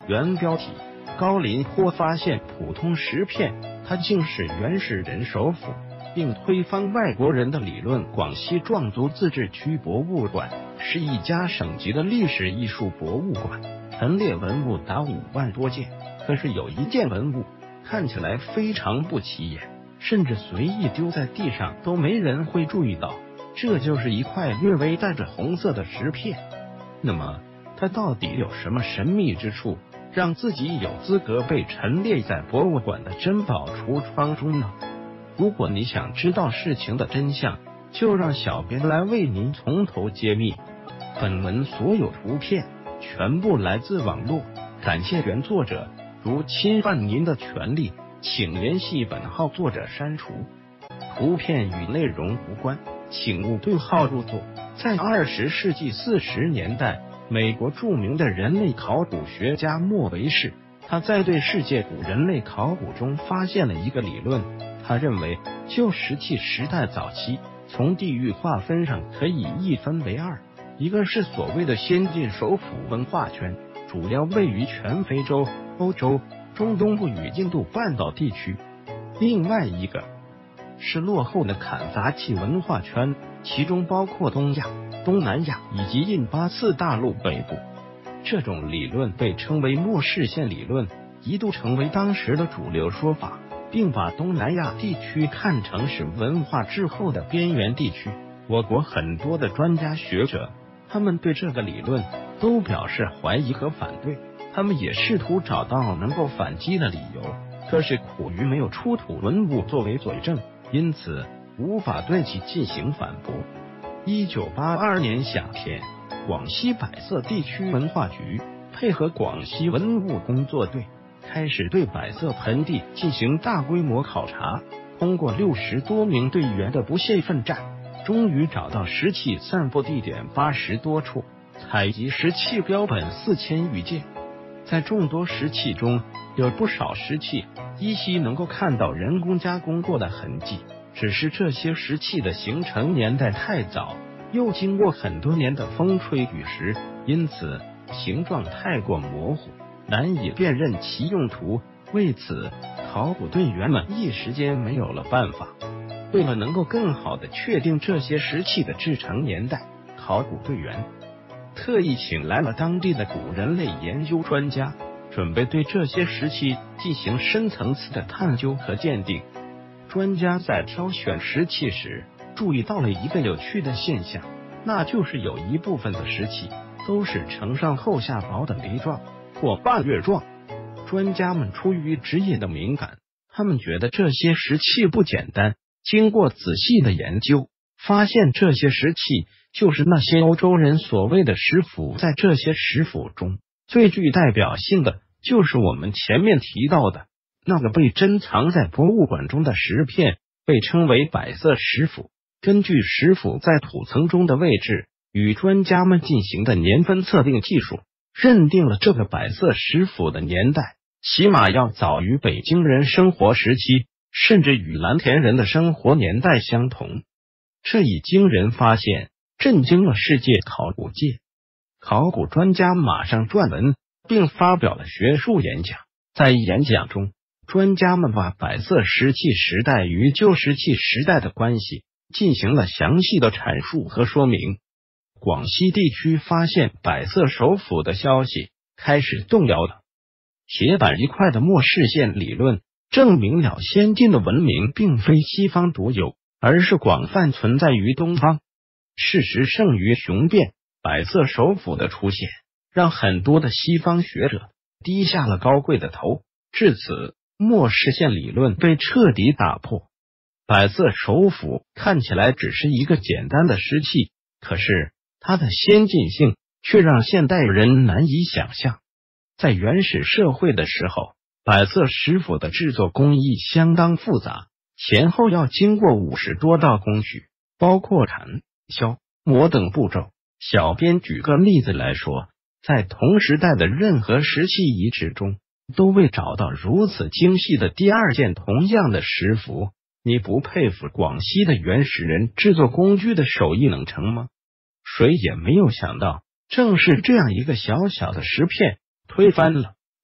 原标题：高林坡发现普通石片，它竟是原始人首府，并推翻外国人的理论。广西壮族自治区博物馆是一家省级的历史艺术博物馆，陈列文物达5万多件。可是有一件文物看起来非常不起眼，甚至随意丢在地上都没人会注意到，这就是一块略微带着红色的石片。那么它到底有什么神秘之处，让自己有资格被陈列在博物馆的珍宝橱窗中呢？如果你想知道事情的真相，就让小编来为您从头揭秘。本文所有图片全部来自网络，感谢原作者。如侵犯您的权利，请联系本号作者删除。图片与内容无关，请勿对号入座。在20世纪40年代，美国著名的人类考古学家莫维士，他在对世界古人类考古中发现了一个理论。他认为旧石器时代早期，从地域划分上可以一分为二，一个是所谓的先进首府文化圈，主要位于全非洲、欧洲、中东部与印度半岛地区；另外一个是落后的砍杂器文化圈，其中包括东亚、东南亚以及印巴次大陆北部。这种理论被称为末世线理论，一度成为当时的主流说法，并把东南亚地区看成是文化滞后的边缘地区。我国很多的专家学者，他们对这个理论都表示怀疑和反对，他们也试图找到能够反击的理由，可是苦于没有出土文物作为佐证，因此无法对其进行反驳。1982年夏天，广西百色地区文化局配合广西文物工作队，开始对百色盆地进行大规模考察。通过60多名队员的不懈奋战，终于找到石器散布地点80多处，采集石器标本4000余件。在众多石器中，有不少石器依稀能够看到人工加工过的痕迹，只是这些石器的形成年代太早，又经过很多年的风吹雨蚀，因此形状太过模糊，难以辨认其用途。为此，考古队员们一时间没有了办法。为了能够更好地确定这些石器的制成年代，考古队员特意请来了当地的古人类研究专家，准备对这些石器进行深层次的探究和鉴定。专家在挑选石器时，注意到了一个有趣的现象，那就是有一部分的石器都是呈上厚下薄的梨状或半月状。专家们出于职业的敏感，他们觉得这些石器不简单。经过仔细的研究，发现这些石器就是那些欧洲人所谓的石斧。在这些石斧中，最具代表性的就是我们前面提到的那个被珍藏在博物馆中的石片，被称为百色石斧。根据石斧在土层中的位置与专家们进行的年分测定技术，认定了这个百色石斧的年代起码要早于北京人生活时期，甚至与蓝田人的生活年代相同。这一惊人发现震惊了世界考古界，考古专家马上撰文并发表了学术演讲。在演讲中，专家们把百色石器时代与旧石器时代的关系进行了详细的阐述和说明。广西地区发现百色首府的消息开始动摇了。铁板一块的末世线理论证明了先进的文明并非西方独有，而是广泛存在于东方。事实胜于雄辩，百色首府的出现让很多的西方学者低下了高贵的头，至此末世线理论被彻底打破。百色首府看起来只是一个简单的石器，可是它的先进性却让现代人难以想象。在原始社会的时候，百色石斧的制作工艺相当复杂，前后要经过50多道工序，包括砍、削、磨等步骤。小编举个例子来说，在同时代的任何石器遗址中，都未找到如此精细的第二件同样的石斧。你不佩服广西的原始人制作工具的手艺能成吗？谁也没有想到，正是这样一个小小的石片推翻了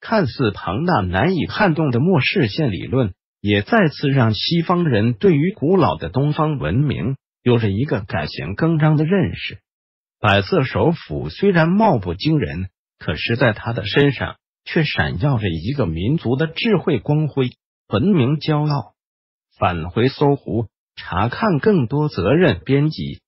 看似庞大难以撼动的末世线理论，也再次让西方人对于古老的东方文明有着一个改弦更张的认识。百色首府虽然貌不惊人，可是在他的身上却闪耀着一个民族的智慧光辉、文明骄傲。返回搜狐，查看更多责任编辑。